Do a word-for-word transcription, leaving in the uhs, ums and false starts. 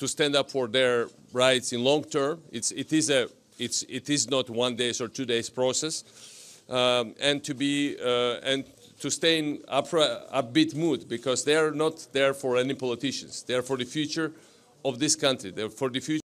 to stand up for their rights in long term. It's, it, is a, it's, it is not one days or two days process. Um, and to be uh, and to stay in upra, upbeat mood, because they are not there for any politicians. They are for the future of this country. They're for the future.